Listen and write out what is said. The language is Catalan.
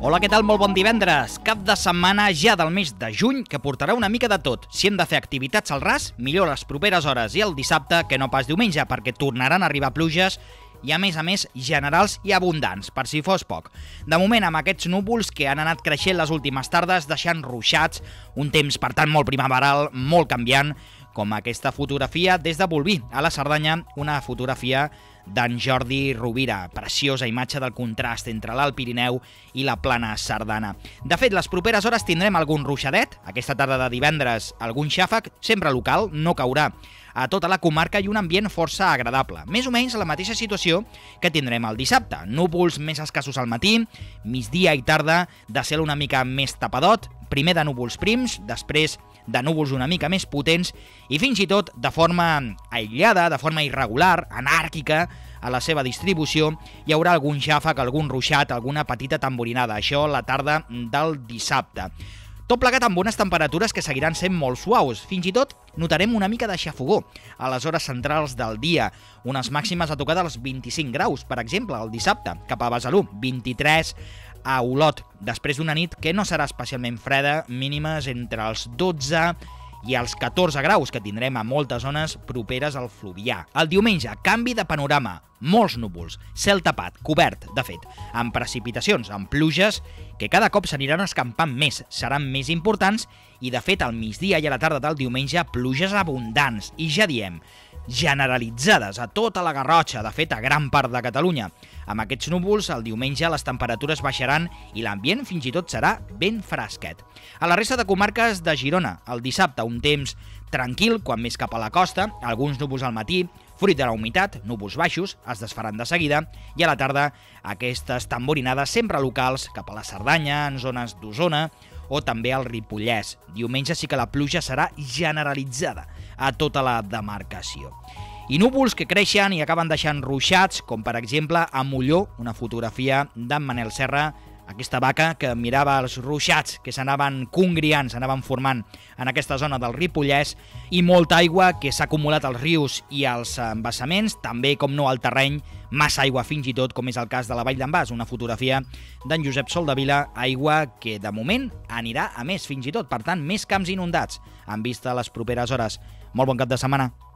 Hola, què tal? Molt bon divendres. Cap de setmana ja del mes de juny que portarà una mica de tot. Si hem de fer activitats al ras, millor les properes hores i el dissabte que no pas diumenge, perquè tornaran a arribar pluges i a més, generals i abundants, per si fos poc. De moment, amb aquests núvols que han anat creixent les últimes tardes, deixant ruixats, un temps, per tant, molt primaveral, molt canviant, com aquesta fotografia des de Bolvir, a la Cerdanya, una fotografia d'en Jordi Rovira, preciosa imatge del contrast entre l'Alt Pirineu i la plana sardana. De fet, les properes hores tindrem algun ruixadet, aquesta tarda de divendres algun xàfec, sempre local, no caurà a tota la comarca i un ambient força agradable. Més o menys la mateixa situació que tindrem el dissabte. Núvols més escassos al matí, migdia i tarda de cel una mica més tapadot, primer de núvols prims, després de núvols una mica més potents i fins i tot de forma aïllada, de forma irregular, anàrquica a la seva distribució, hi haurà algun xàfec, algun ruixat, alguna petita tamborinada, això la tarda del dissabte. Tot plegat amb bones temperatures que seguiran sent molt suaus. Fins i tot notarem una mica de xafogó a les hores centrals del dia. Unes màximes a tocar dels 25 graus, per exemple, el dissabte, cap a Besalú, 23 a Olot, després d'una nit que no serà especialment freda, mínimes entre els 12 i els 14 graus que tindrem a moltes zones properes al Fluvià. El diumenge, canvi de panorama, molts núvols, cel tapat, cobert, de fet, amb precipitacions, amb pluges, que cada cop s'aniran escampant més, seran més importants i, de fet, al migdia i a la tarda del diumenge, pluges abundants, i ja diem, generalitzades a tota la Garrotxa, de fet, a gran part de Catalunya. Amb aquests núvols, el diumenge les temperatures baixaran i l'ambient fins i tot serà ben fresquet. A la resta de comarques de Girona, el dissabte, un temps tranquil, quan més cap a la costa, alguns núvols al matí, fruit de la humitat, núvols baixos, es desfaran de seguida, i a la tarda aquestes tamborinades sempre locals cap a la Cerdanya, en zones d'Osona, o també al Ripollès. Diumenge sí que la pluja serà generalitzada a tota la demarcació. I núvols que creixen i acaben deixant ruixats, com per exemple a Molló, una fotografia d'en Manel Serra, aquesta vaca que mirava els ruixats que s'anaven congriant, s'anaven formant en aquesta zona del Ripollès, i molta aigua que s'ha acumulat als rius i als embassaments, també, com no, al terreny, massa aigua fins i tot, com és el cas de la Vall d'en Bas, una fotografia d'en Josep Soldevila, aigua que de moment anirà a més fins i tot, per tant, més camps inundats, en vista a les properes hores. Molt bon cap de setmana.